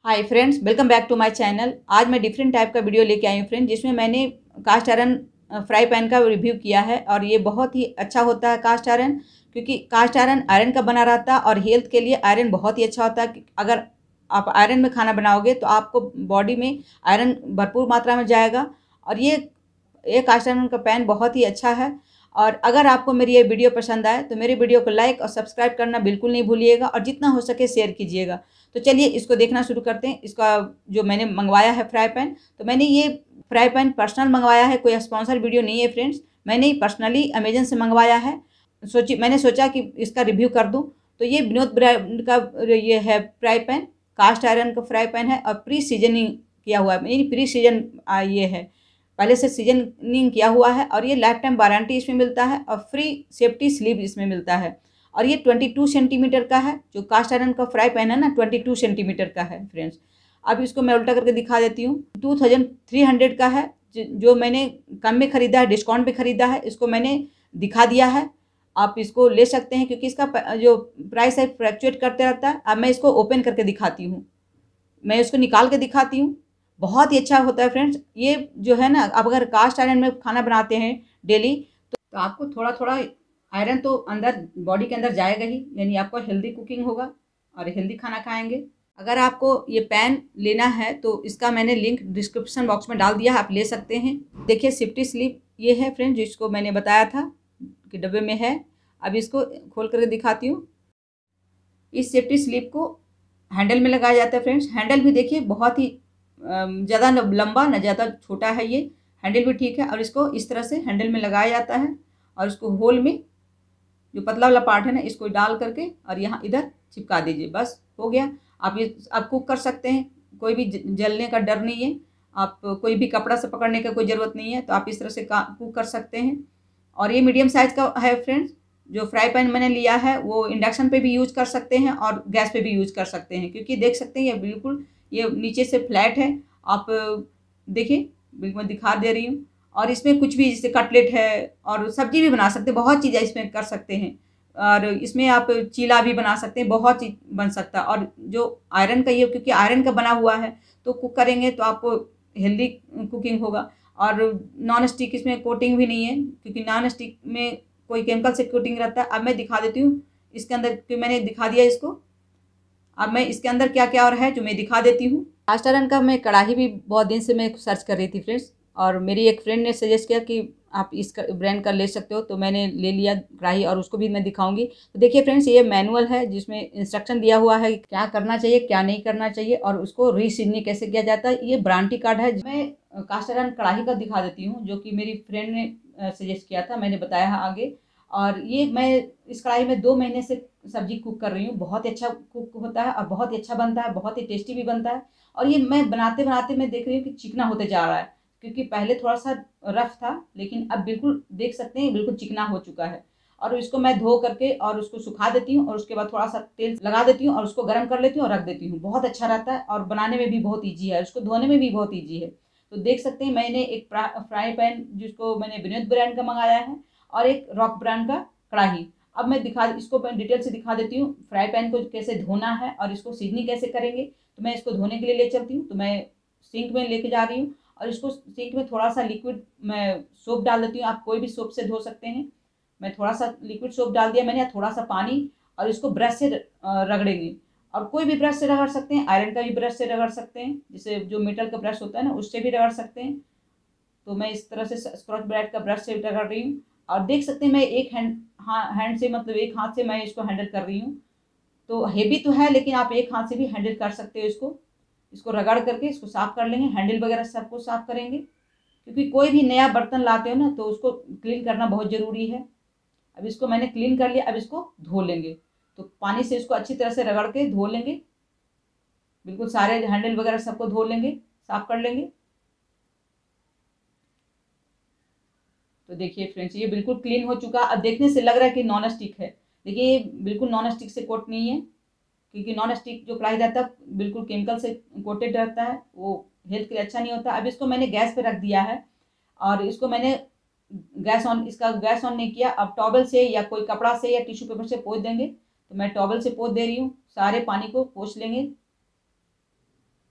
Hi friends, welcome back to my channel. आज मैं different type का वीडियो लेके आई हूँ फ्रेंड्स, जिसमें मैंने कास्ट आयरन फ्राई पैन का रिव्यू किया है। और ये बहुत ही अच्छा होता है कास्ट आयरन, क्योंकि कास्ट आयरन आयरन का बना रहता है और हेल्थ के लिए आयरन बहुत ही अच्छा होता है। अगर आप आयरन में खाना बनाओगे तो आपको बॉडी में आयरन भरपूर मात्रा में जाएगा। और ये कास्ट आयरन का पैन बहुत ही अच्छा है। और अगर आपको मेरी ये वीडियो पसंद आए तो मेरी वीडियो को लाइक और सब्सक्राइब करना बिल्कुल नहीं भूलिएगा, और जितना हो सके शेयर कीजिएगा। तो चलिए इसको देखना शुरू करते हैं। इसका जो मैंने मंगवाया है फ्राई पैन, तो मैंने ये फ्राई पैन पर्सनल मंगवाया है, कोई स्पॉन्सर वीडियो नहीं है फ्रेंड्स। मैंने पर्सनली अमेजन से मंगवाया है। मैंने सोचा कि इसका रिव्यू कर दूं। तो ये विनोद ब्रांड का ये है फ्राई पैन, कास्ट आयरन का फ्राई पैन है और प्री सीजनिंग किया हुआ है। यानी प्री सीजन ये है, पहले से सीजनिंग किया हुआ है। और ये लाइफ टाइम वारंटी इसमें मिलता है और फ्री सेफ्टी स्लीव इसमें मिलता है। और ये 22 सेंटीमीटर का है। जो कास्ट आयरन का फ्राई पैन है ना, 22 सेंटीमीटर का है फ्रेंड्स। अब इसको मैं उल्टा करके दिखा देती हूँ। 2300 का है। जो मैंने कम में ख़रीदा है, डिस्काउंट पे ख़रीदा है, इसको मैंने दिखा दिया है। आप इसको ले सकते हैं, क्योंकि इसका जो प्राइस है फ्लक्चुएट करते रहता है। अब मैं इसको ओपन करके दिखाती हूँ, मैं इसको निकाल के दिखाती हूँ। बहुत ही अच्छा होता है फ्रेंड्स। ये जो है ना, आप अगर कास्ट आयरन में खाना बनाते हैं डेली, तो आपको थोड़ा थोड़ा आयरन तो अंदर बॉडी के अंदर जाएगा ही, यानी आपको हेल्दी कुकिंग होगा और हेल्दी खाना खाएंगे। अगर आपको ये पैन लेना है तो इसका मैंने लिंक डिस्क्रिप्शन बॉक्स में डाल दिया है, आप ले सकते हैं। देखिए सेफ्टी स्लिप ये है फ्रेंड्स, जिसको मैंने बताया था कि डब्बे में है। अब इसको खोल करके दिखाती हूँ। इस सेफ्टी स्लिप को हैंडल में लगाया जाता है फ्रेंड्स। हैंडल भी देखिए बहुत ही ज़्यादा लंबा ना ज़्यादा छोटा है, ये हैंडल भी ठीक है। और इसको इस तरह से हैंडल में लगाया जाता है और इसको होल में जो पतला वाला पार्ट है ना, इसको डाल करके और यहाँ इधर चिपका दीजिए, बस हो गया। आप ये आप कुक कर सकते हैं, कोई भी जलने का डर नहीं है। आप कोई भी कपड़ा से पकड़ने का कोई ज़रूरत नहीं है, तो आप इस तरह से कुक कर सकते हैं। और ये मीडियम साइज़ का है फ्रेंड्स। जो फ्राई पैन मैंने लिया है वो इंडक्शन पे भी यूज़ कर सकते हैं और गैस पे भी यूज़ कर सकते हैं, क्योंकि देख सकते हैं ये बिल्कुल ये नीचे से फ्लैट है। आप देखिए, बिल्कुल मैं दिखा दे रही हूँ। और इसमें कुछ भी, जैसे कटलेट है और सब्जी भी बना सकते हैं, बहुत चीज़ें इसमें कर सकते हैं। और इसमें आप चीला भी बना सकते हैं, बहुत चीज़ बन सकता है। और जो आयरन का ये, क्योंकि आयरन का बना हुआ है, तो कुक करेंगे तो आपको हेल्दी कुकिंग होगा। और नॉन स्टिक इसमें कोटिंग भी नहीं है, क्योंकि नॉन स्टिक में कोई केमिकल से कोटिंग रहता है। अब मैं दिखा देती हूँ इसके अंदर, कि मैंने दिखा दिया इसको। अब मैं इसके अंदर क्या क्या और है जो मैं दिखा देती हूँ। कास्ट आयरन का मैं कढ़ाई भी बहुत दिन से मैं सर्च कर रही थी फ्रेंड्स, और मेरी एक फ्रेंड ने सजेस्ट किया कि आप इस ब्रांड का ले सकते हो, तो मैंने ले लिया कढ़ाई, और उसको भी मैं दिखाऊंगी। तो देखिए फ्रेंड्स, ये मैनुअल है जिसमें इंस्ट्रक्शन दिया हुआ है क्या करना चाहिए क्या नहीं करना चाहिए, और उसको रीसीजनिंग कैसे किया जाता है। ये वारंटी कार्ड है। मैं कास्ट आयरन कढ़ाई का दिखा देती हूँ, जो कि मेरी फ्रेंड ने सजेस्ट किया था, मैंने बताया है आगे। और ये मैं इस कढ़ाई में 2 महीने से सब्जी कुक कर रही हूँ। बहुत ही अच्छा कुक होता है और बहुत ही अच्छा बनता है, बहुत ही टेस्टी भी बनता है। और ये मैं बनाते बनाते मैं देख रही हूँ कि चिकना होते जा रहा है, क्योंकि पहले थोड़ा सा रफ था, लेकिन अब बिल्कुल देख सकते हैं बिल्कुल चिकना हो चुका है। और इसको मैं धो करके और उसको सुखा देती हूँ, और उसके बाद थोड़ा सा तेल लगा देती हूँ और उसको गर्म कर लेती हूँ और रख देती हूँ। बहुत अच्छा रहता है और बनाने में भी बहुत ईजी है, उसको धोने में भी बहुत ईजी है। तो देख सकते हैं मैंने एक फ्राई पैन जिसको मैंने विनोद ब्रांड का मंगाया है, और एक रॉक ब्रांड का कढ़ाई। अब मैं इसको मैं डिटेल से दिखा देती हूँ फ्राई पैन को कैसे धोना है और इसको सीजनिंग कैसे करेंगे। तो मैं इसको धोने के लिए ले चलती हूँ। तो मैं सिंक में लेके जा रही हूँ, और इसको सिंक में थोड़ा सा लिक्विड मैं सोप डाल देती हूँ। आप कोई भी सोप से धो सकते हैं। मैं थोड़ा सा लिक्विड सोप डाल दिया मैंने, थोड़ा सा पानी, और इसको ब्रश से रगड़ेंगे। और कोई भी ब्रश से रगड़ सकते हैं, आयरन का भी ब्रश से रगड़ सकते हैं, जैसे जो मेटल का ब्रश होता है ना, उससे भी रगड़ सकते हैं। तो मैं इस तरह से स्क्रॉच ब्राइट का ब्रश से रगड़ रही हूँ। और देख सकते हैं मैं एक हैंड से, मतलब एक हाथ से मैं इसको हैंडल कर रही हूँ। तो हेवी तो है, लेकिन आप एक हाथ से भी हैंडल कर सकते हो। इसको रगड़ करके इसको साफ कर लेंगे, हैंडल वगैरह सबको साफ करेंगे, क्योंकि कोई भी नया बर्तन लाते हो ना, तो उसको क्लीन करना बहुत ज़रूरी है। अब इसको मैंने क्लीन कर लिया, अब इसको धो लेंगे। तो पानी से इसको अच्छी तरह से रगड़ के धो लेंगे, बिल्कुल सारे हैंडल वगैरह सबको धो लेंगे, साफ कर लेंगे। तो देखिए फ्रेंड्स, ये बिल्कुल क्लीन हो चुका। अब देखने से लग रहा है कि नॉन स्टिक है। देखिए ये बिल्कुल नॉन स्टिक से कोट नहीं है, क्योंकि नॉन स्टिक जो कढ़ाई रहता है बिल्कुल केमिकल से कोटेड रहता है, वो हेल्थ के लिए अच्छा नहीं होता। अब इसको मैंने गैस पे रख दिया है, और इसको मैंने इसका गैस ऑन नहीं किया। अब टॉवल से या कोई कपड़ा से या टिश्यू पेपर से पोंछ देंगे। तो मैं टॉवल से पोंछ दे रही हूँ, सारे पानी को पोंछ लेंगे।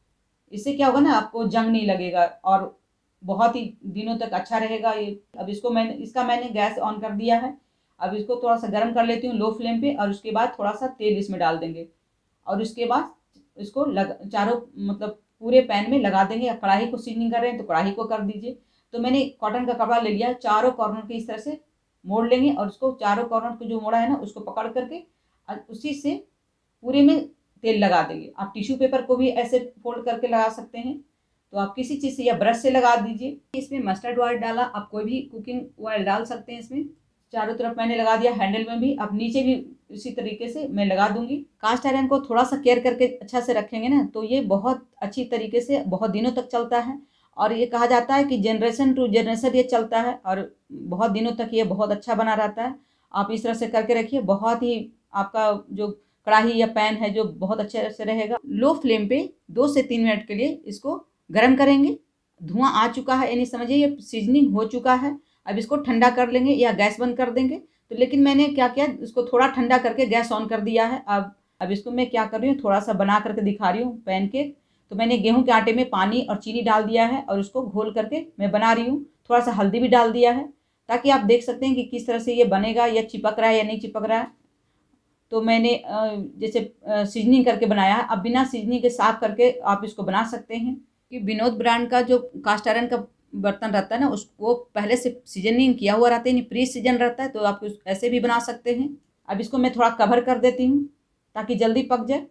इससे क्या होगा ना, आपको जंग नहीं लगेगा और बहुत ही दिनों तक अच्छा रहेगा ये। अब इसको मैंने गैस ऑन कर दिया है। अब इसको थोड़ा सा गर्म कर लेती हूँ लो फ्लेम पे, और उसके बाद थोड़ा सा तेल इसमें डाल देंगे और उसके बाद इसको चारों मतलब पूरे पैन में लगा देंगे। या कढ़ाई को सीजनिंग कर रहे हैं तो कढ़ाई को कर दीजिए। तो मैंने कॉटन का कपड़ा ले लिया, चारों कॉर्नर के इस तरह से मोड़ लेंगे और उसको चारों कॉर्नर को जो मोड़ा है ना उसको पकड़ करके उसी से पूरे में तेल लगा देंगे। आप टिश्यू पेपर को भी ऐसे फोल्ड करके लगा सकते हैं, तो आप किसी चीज़ से या ब्रश से लगा दीजिए। इसमें मस्टर्ड ऑयल डाला, आप कोई भी कुकिंग ऑयल डाल सकते हैं इसमें। चारों तरफ मैंने लगा दिया, हैंडल में भी। अब नीचे भी इसी तरीके से मैं लगा दूंगी। कास्ट आयरन को थोड़ा सा केयर करके अच्छा से रखेंगे ना तो ये बहुत अच्छी तरीके से बहुत दिनों तक चलता है। और ये कहा जाता है कि जनरेशन टू जनरेशन ये चलता है और बहुत दिनों तक ये बहुत अच्छा बना रहता है। आप इस तरह से करके रखिए, बहुत ही आपका जो कढ़ाई या पैन है जो बहुत अच्छे से रहेगा। लो फ्लेम पे 2 से 3 मिनट के लिए इसको गर्म करेंगे। धुआं आ चुका है यानी समझिए ये सीजनिंग हो चुका है। अब इसको ठंडा कर लेंगे या गैस बंद कर देंगे। तो लेकिन मैंने क्या किया, इसको थोड़ा ठंडा करके गैस ऑन कर दिया है। अब इसको मैं क्या कर रही हूँ, थोड़ा सा बना करके दिखा रही हूँ पैनकेक। तो मैंने गेहूं के आटे में पानी और चीनी डाल दिया है और उसको घोल करके मैं बना रही हूँ। थोड़ा सा हल्दी भी डाल दिया है ताकि आप देख सकते हैं कि किस तरह से ये बनेगा, या चिपक रहा है या नहीं चिपक रहा है। तो मैंने जैसे सीजनिंग करके बनाया है। अब बिना सीजनिंग के साफ करके आप इसको बना सकते हैं। कि विनोद ब्रांड का जो कास्ट आयरन का बर्तन रहता है ना उसको पहले से सीजनिंग किया हुआ रहता है, नहीं प्री सीजन रहता है, तो आप ऐसे भी बना सकते हैं। अब इसको मैं थोड़ा कवर कर देती हूँ ताकि जल्दी पक जाए।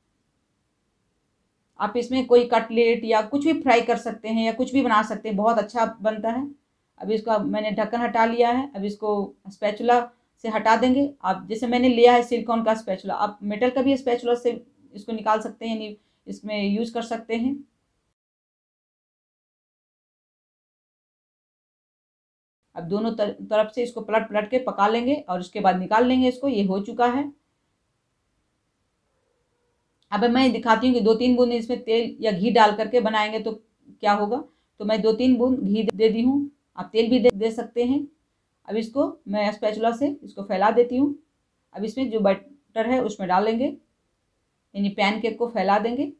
आप इसमें कोई कटलेट या कुछ भी फ्राई कर सकते हैं या कुछ भी बना सकते हैं, बहुत अच्छा बनता है। अब इसका मैंने ढक्कन हटा लिया है। अब इसको स्पैचुला से हटा देंगे। आप जैसे मैंने लिया है सिलिकॉन का स्पैचुला, आप मेटल का भी स्पैचुला से इसको निकाल सकते हैं, यानी इसमें यूज कर सकते हैं। अब दोनों तरफ से इसको पलट पलट के पका लेंगे और उसके बाद निकाल लेंगे इसको। ये हो चुका है। अब मैं दिखाती हूँ कि 2-3 बूंद इसमें तेल या घी डाल करके बनाएंगे तो क्या होगा। तो मैं 2-3 बूंद घी दे दी हूँ, आप तेल भी दे सकते हैं। अब इसको मैं स्पैचुला से इसको फैला देती हूँ। अब इसमें जो बटर है उसमें डालेंगे, यानी पैनकेक को फैला देंगे।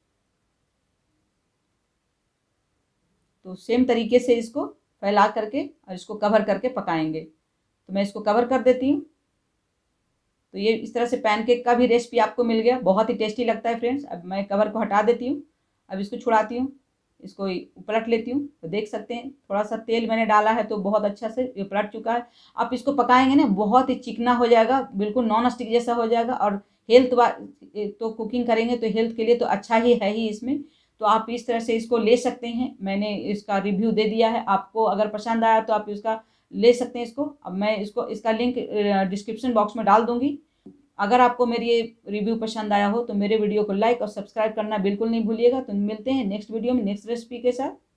तो सेम तरीके से इसको फैला करके और इसको कवर करके पकाएंगे। तो मैं इसको कवर कर देती हूँ। तो ये इस तरह से पैनकेक का भी रेसिपी आपको मिल गया, बहुत ही टेस्टी लगता है फ्रेंड्स। अब मैं कवर को हटा देती हूँ। अब इसको छुड़ाती हूँ, इसको पलट लेती हूँ। तो देख सकते हैं थोड़ा सा तेल मैंने डाला है तो बहुत अच्छा से ये पलट चुका है। आप इसको पकाएंगे ना बहुत ही चिकना हो जाएगा, बिल्कुल नॉन स्टिक जैसा हो जाएगा। और हेल्थ तो कुकिंग करेंगे तो हेल्थ के लिए तो अच्छा ही है ही इसमें। तो आप इस तरह से इसको ले सकते हैं। मैंने इसका रिव्यू दे दिया है, आपको अगर पसंद आया तो आप इसका ले सकते हैं इसको। अब मैं इसका लिंक डिस्क्रिप्शन बॉक्स में डाल दूंगी। अगर आपको मेरी ये रिव्यू पसंद आया हो तो मेरे वीडियो को लाइक और सब्सक्राइब करना बिल्कुल नहीं भूलिएगा। तो मिलते हैं नेक्स्ट वीडियो में नेक्स्ट रेसिपी के साथ।